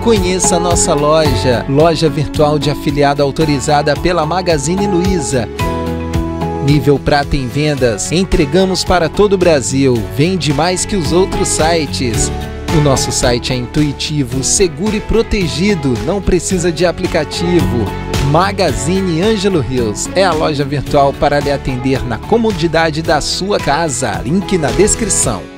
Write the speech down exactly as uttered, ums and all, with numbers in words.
Conheça a nossa loja, loja virtual de afiliado autorizada pela Magazine Luiza. Nível prata em vendas, entregamos para todo o Brasil, vende mais que os outros sites. O nosso site é intuitivo, seguro e protegido, não precisa de aplicativo. Magazine Ângelo Rios é a loja virtual para lhe atender na comodidade da sua casa. Link na descrição.